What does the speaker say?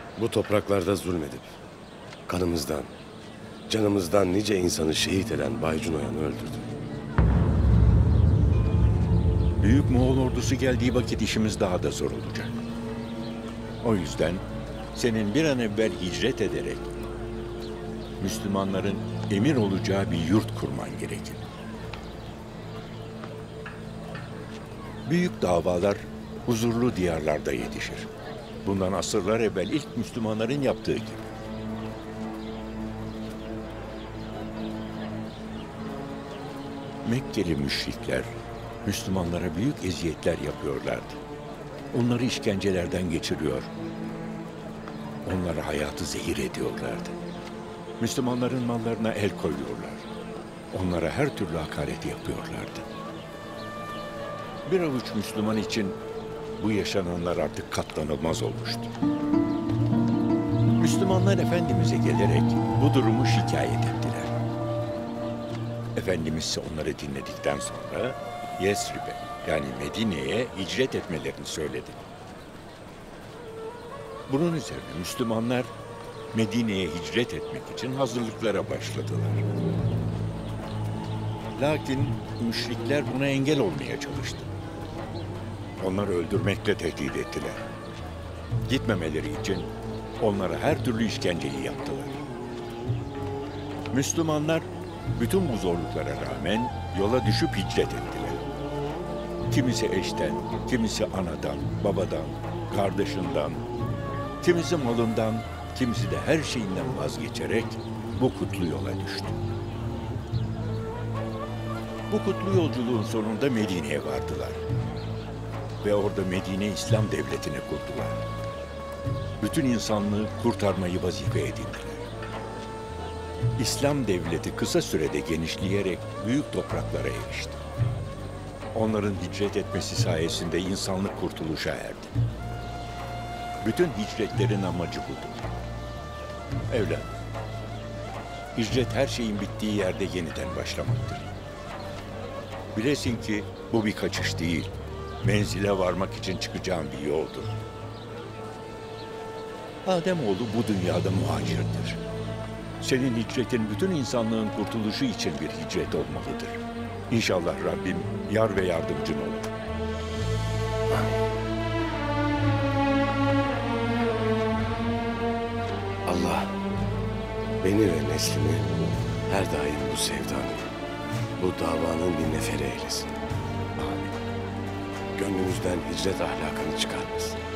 Bu topraklarda zulmedip kanımızdan, canımızdan nice insanı şehit eden Baycun Oyan'ı öldürdü. Büyük Moğol ordusu geldiği vakit işimiz daha da zor olacak. O yüzden senin bir an evvel hicret ederek Müslümanların emir olacağı bir yurt kurman gerekir. Büyük davalar huzurlu diyarlarda yetişir. Bundan asırlar evvel ilk Müslümanların yaptığı gibi. Mekkeli müşrikler Müslümanlara büyük eziyetler yapıyorlardı. Onları işkencelerden geçiriyor, onlara hayatı zehir ediyorlardı. Müslümanların mallarına el koyuyorlar. Onlara her türlü hakareti yapıyorlardı. Bir avuç Müslüman için bu yaşananlar artık katlanılmaz olmuştu. Müslümanlar Efendimiz'e gelerek bu durumu şikayet ettiler. Efendimiz ise onları dinledikten sonra Yesrib'e yani Medine'ye hicret etmelerini söyledi. Bunun üzerine Müslümanlar Medine'ye hicret etmek için hazırlıklara başladılar. Lakin müşrikler buna engel olmaya çalıştı. Onları öldürmekle tehdit ettiler. Gitmemeleri için onlara her türlü işkenceyi yaptılar. Müslümanlar bütün bu zorluklara rağmen yola düşüp hicret ettiler. Kimisi eşten, kimisi anadan, babadan, kardeşinden, kimisi malından, kimisi de her şeyinden vazgeçerek bu kutlu yola düştü. Bu kutlu yolculuğun sonunda Medine'ye vardılar. Ve orada Medine İslam Devleti'ni kurdular. Bütün insanlığı kurtarmayı vazife edindiler. İslam Devleti kısa sürede genişleyerek büyük topraklara erişti. Onların hicret etmesi sayesinde insanlık kurtuluşa erdi. Bütün hicretlerin amacı budur. Evladım, hicret her şeyin bittiği yerde yeniden başlamaktır. Bilesin ki bu bir kaçış değil, menzile varmak için çıkacağın bir yoldur. Ademoğlu bu dünyada muhacirdir. Senin hicretin bütün insanlığın kurtuluşu için bir hicret olmalıdır. İnşallah Rabbim yar ve yardımcın olur. Allah beni ve neslimi her daim bu sevdanın, bu davanın bir neferi eylesin. Amin. Gönlümüzden hicret ahlakını çıkarmasın.